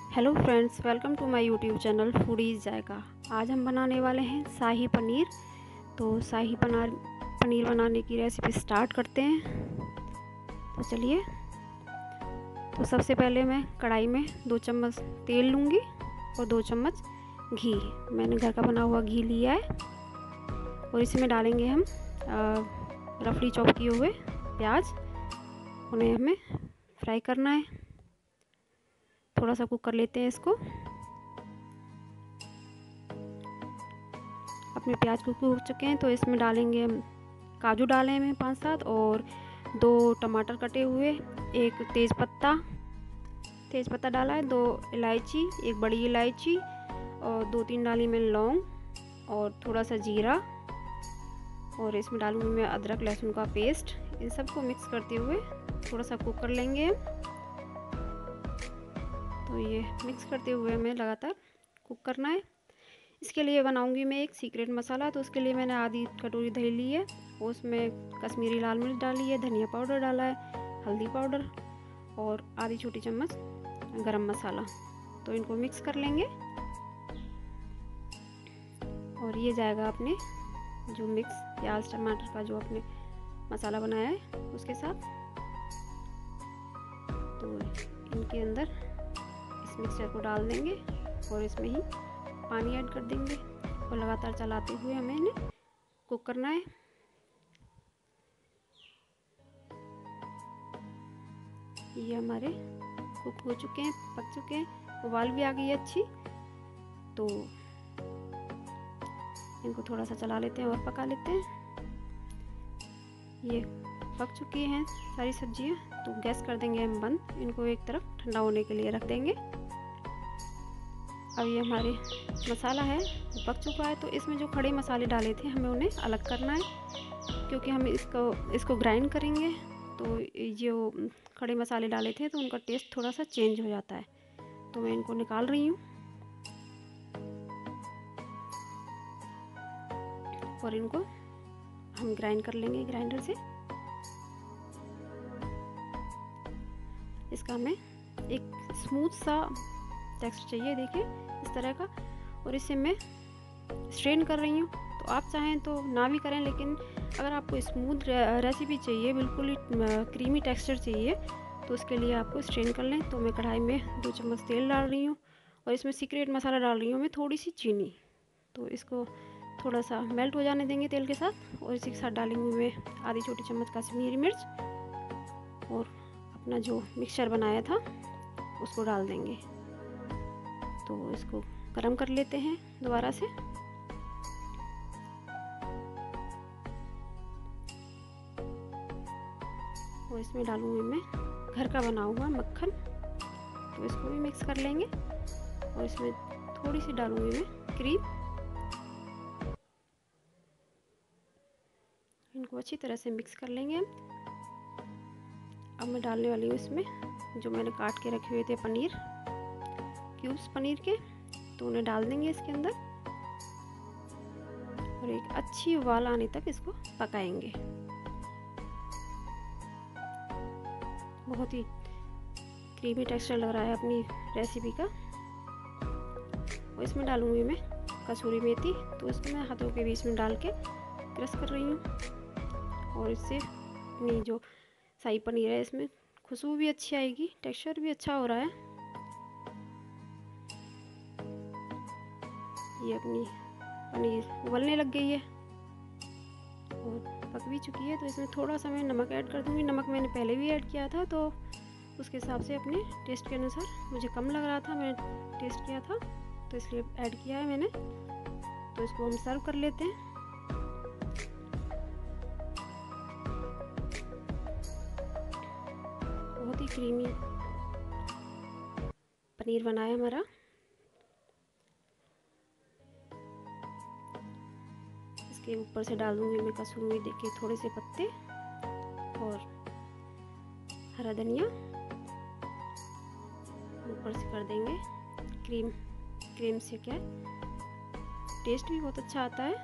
Hello friends, welcome to my YouTube channel foodies Zaika. आज हम बनाने वाले हैं शाही पनीर। तो शाही पनीर बनाने की रेसिपी स्टार्ट करते हैं। तो चलिए। तो सबसे पहले मैं कढ़ाई में 2 चम्मच तेल लूँगी और 2 चम्मच घी। मैंने घर का बना हुआ घी लिया है और इसमें डालेंगे हम रफली चॉप किए हुए प्याज। उन्हें हमें फ्राई करना है। थोड़ा सा कुक कर लेते हैं इसको। अपने प्याज कुक हो चुके हैं तो इसमें डालेंगे हम काजू डाले हैं 5-7 और 2 टमाटर कटे हुए, एक तेज़पत्ता डाला है, 2 इलायची, एक बड़ी इलायची और 2-3 डाली मैंने लौंग और थोड़ा सा जीरा। और इसमें डालूंगी मैं अदरक लहसुन का पेस्ट। इन सबको मिक्स करते हुए थोड़ा सा कुक कर लेंगे। तो ये मिक्स करते हुए हमें लगातार कुक करना है। इसके लिए बनाऊंगी मैं एक सीक्रेट मसाला। तो उसके लिए मैंने आधी कटोरी दही ली है, उसमें कश्मीरी लाल मिर्च डाली है, धनिया पाउडर डाला है, हल्दी पाउडर और आधी छोटी चम्मच गरम मसाला। तो इनको मिक्स कर लेंगे और ये जाएगा अपने जो मिक्स प्याज टमाटर का जो अपने मसाला बनाया है उसके साथ। तो इनके अंदर इस मिक्सचर को डाल देंगे और इसमें ही पानी ऐड कर देंगे और लगातार चलाते हुए हमें इन्हें कुक करना है। ये हमारे कुक हो चुके हैं, पक चुके हैं, उबाल भी आ गई है अच्छी। तो इनको थोड़ा सा चला लेते हैं और पका लेते हैं। ये पक चुकी हैं सारी सब्जियां। तो गैस कर देंगे हम बंद। इनको एक तरफ ठंडा होने के लिए रख देंगे। अब ये हमारे मसाला है वो पक चुका है। तो इसमें जो खड़े मसाले डाले थे हमें उन्हें अलग करना है, क्योंकि हम इसको ग्राइंड करेंगे। तो जो खड़े मसाले डाले थे तो उनका टेस्ट थोड़ा सा चेंज हो जाता है। तो मैं इनको निकाल रही हूँ और इनको हम ग्राइंड कर लेंगे ग्राइंडर से। इसका हमें एक स्मूथ सा टेक्सचर चाहिए, देखिए इस तरह का। और इसे मैं स्ट्रेन कर रही हूँ। तो आप चाहें तो ना भी करें, लेकिन अगर आपको स्मूथ रेसिपी चाहिए, बिल्कुल ही क्रीमी टेक्सचर चाहिए, तो उसके लिए आपको स्ट्रेन कर लें। तो मैं कढ़ाई में 2 चम्मच तेल डाल रही हूँ और इसमें सीक्रेट मसाला डाल रही हूँ मैं थोड़ी सी चीनी। तो इसको थोड़ा सा मेल्ट हो जाने देंगे तेल के साथ। और इसी के साथ डालेंगे मैं आधी छोटी चम्मच कश्मीरी मिर्च और अपना जो मिक्सचर बनाया था उसको डाल देंगे। तो इसको गरम कर लेते हैं दोबारा से। और इसमें डालूंगी मैं घर का बना हुआ मक्खन। तो इसको भी मिक्स कर लेंगे और इसमें थोड़ी सी डालूंगी मैं क्रीम। इनको अच्छी तरह से मिक्स कर लेंगे हम। अब मैं डालने वाली हूँ इसमें जो मैंने काट के रखे हुए थे पनीर, क्यूब्स पनीर के। तो उन्हें डाल देंगे इसके अंदर और एक अच्छी उबाल आने तक इसको पकाएंगे। बहुत ही क्रीमी टेक्सचर लग रहा है अपनी रेसिपी का। और इसमें डालूंगी मैं कसूरी मेथी। तो इसको मैं हाथों के बीच में डाल के क्रश कर रही हूँ। और इससे अपनी जो शाही पनीर है इसमें खुशबू भी अच्छी आएगी, टेक्सचर भी अच्छा हो रहा है। ये अपनी पनीर उबलने लग गई है और पक भी चुकी है। तो इसमें थोड़ा सा मैं नमक ऐड कर दूँगी। नमक मैंने पहले भी ऐड किया था, तो उसके हिसाब से अपने टेस्ट के अनुसार, मुझे कम लग रहा था, मैंने टेस्ट किया था तो इसलिए ऐड किया है मैंने। तो इसको हम सर्व कर लेते हैं। बहुत ही क्रीमी पनीर बना है हमारा। इसके ऊपर से डाल दूँगी मैं कसूरी मेथी के थोड़े से पत्ते और हरा धनिया ऊपर से कर देंगे। क्रीम से क्या टेस्ट भी बहुत अच्छा आता है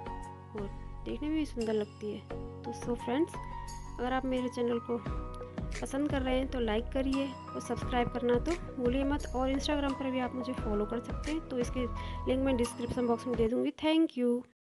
और देखने में भी सुंदर लगती है। तो फ्रेंड्स, अगर आप मेरे चैनल को पसंद कर रहे हैं तो लाइक करिए और सब्सक्राइब करना तो भूलिए मत। और इंस्टाग्राम पर भी आप मुझे फॉलो कर सकते हैं, तो इसके लिंक मैं डिस्क्रिप्शन बॉक्स में दे दूँगी। Thank you.